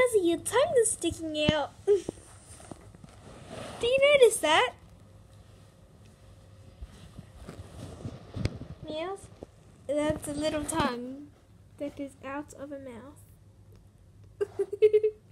Meows, your tongue is sticking out. Do you notice that? Meows? That's a little tongue that is out of a mouth.